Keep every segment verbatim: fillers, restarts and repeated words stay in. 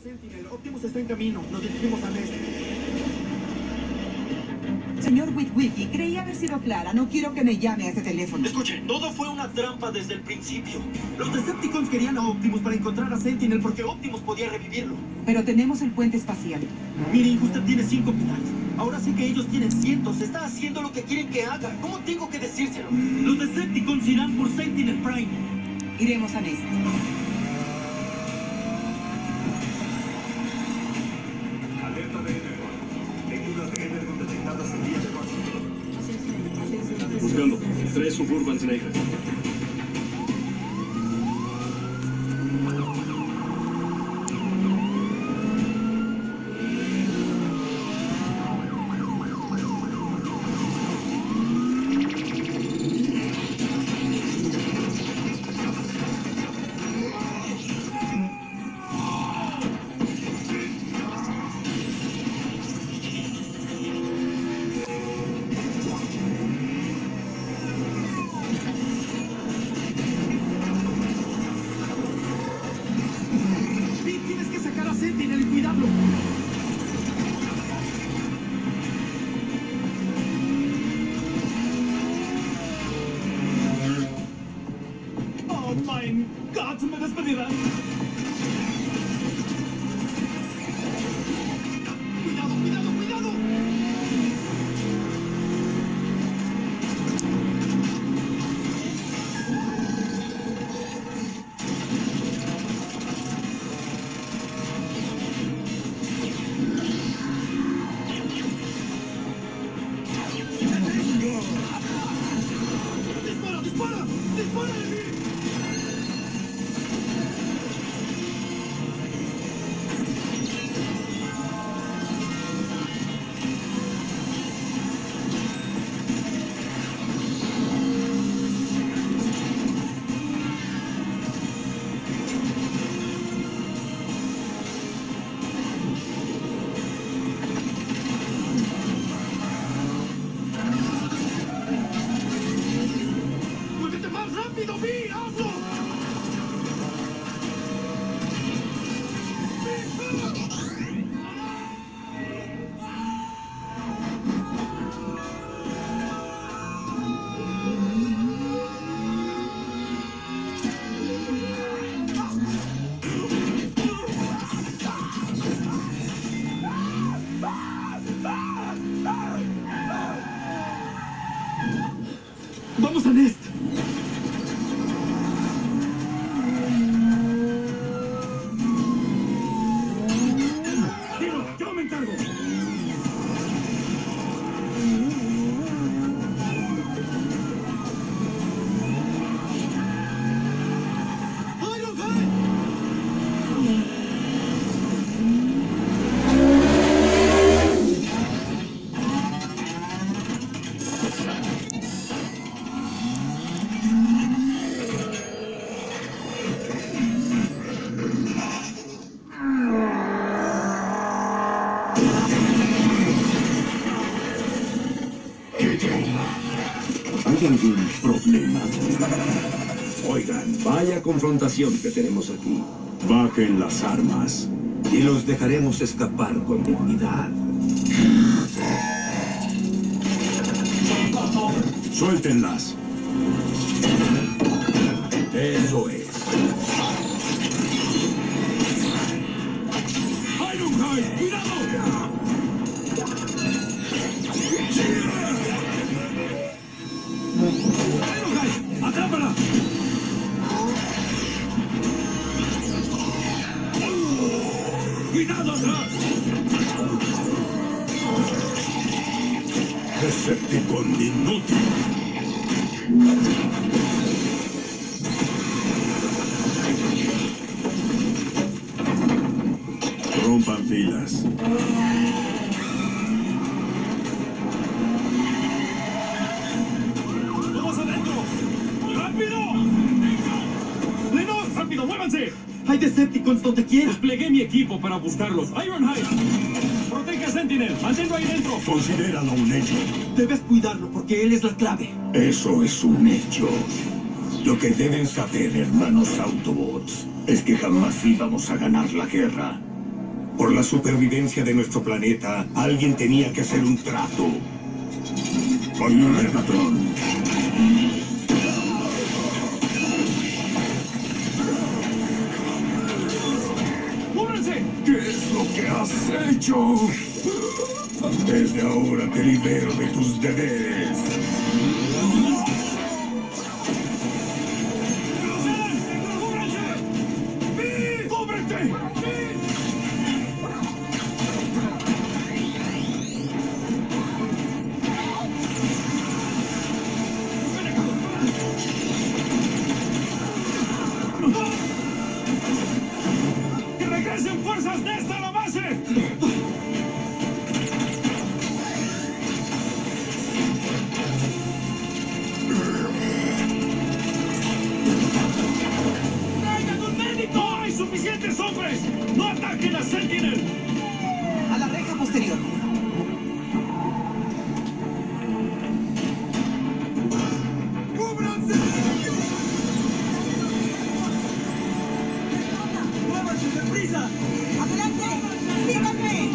Sentinel, Optimus está en camino. Nos dirigimos al este. Señor Witwicky, creí haber sido clara. No quiero que me llame a ese teléfono. Escuche, todo fue una trampa desde el principio. Los Decepticons querían a Optimus para encontrar a Sentinel porque Optimus podía revivirlo. Pero tenemos el puente espacial. Miren, usted tiene cinco pilares. Ahora sí que ellos tienen cientos. Está haciendo lo que quieren que haga. ¿Cómo tengo que decírselo? Los Decepticons irán por Sentinel Prime. Iremos a Nest. Alerta de Energon. Lecturas de Energon detectadas en vía de Washington. Buscando. Tres Suburbans negras. Tienes que sacar a Sentinel y cuidarlo. Oh my God, me despedirán. Cuidado, cuidado, cuidado. ¡Dispara, dispara! ¡Dispara de mí! ¡Muévete más rápido, Vi! ¡Hazlo! ¡Vamos a Nest! ¡Tiro! ¡Yo me encargo! ¡Ironhide! ¿Hay algún problema? Oigan, vaya confrontación que tenemos aquí. Bajen las armas y los dejaremos escapar con dignidad. Suéltenlas. Eso es. ¡Ironhide! ¡Cuidado! ¡Ironhide! ¡Atrápala! ¡Cuidado atrás! Decepticon inútil. Rompan filas. ¡Vamos adentro! ¡Rápido! ¡Lenos! ¡Rápido, muévanse! Hay Decepticons donde quiera. Desplegué mi equipo para buscarlos. Ironhide. Protege a Sentinel. Manténlo ahí dentro. Considéralo un hecho. Debes cuidarlo porque él es la clave. Eso es un hecho. Lo que deben saber, hermanos Autobots, es que jamás íbamos a ganar la guerra. Por la supervivencia de nuestro planeta, alguien tenía que hacer un trato. Con Megatron. ¡Cúbranse! ¿Qué es lo que has hecho? Desde ahora te libero de tus deberes. ¡Cúbrete! ¡Que regresen fuerzas de esta a la base! ¡Traigan un médico! ¡No hay suficientes hombres! ¡No ataquen a Sentinel! A la reja posterior. ¡Cúbranse! ¡Muévanse deprisa! ¡Adelante! ¡Síganme!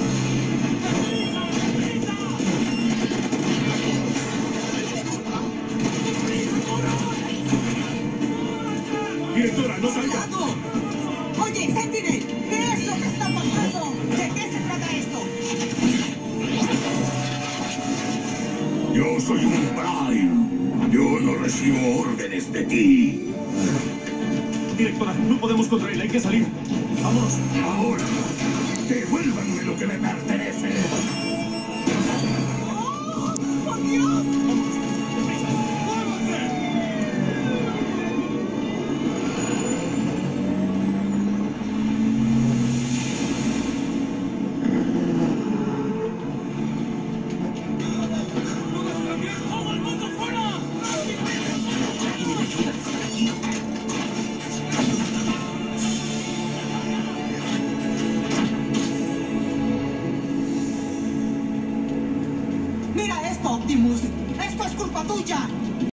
Directora, no salga. ¡Cuidado! Oye, Sentinel, ¿qué es lo que está pasando? ¿De qué se trata esto? Yo soy un Prime. Yo no recibo órdenes de ti. Directora, no podemos contra él, hay que salir. ¡Vámonos! Ahora, devuélvanme lo que me pertenece. ¡Oh, por Dios! ¡Todo el mundo fuera! ¡Mira esto, Optimus! ¡Esto es culpa tuya!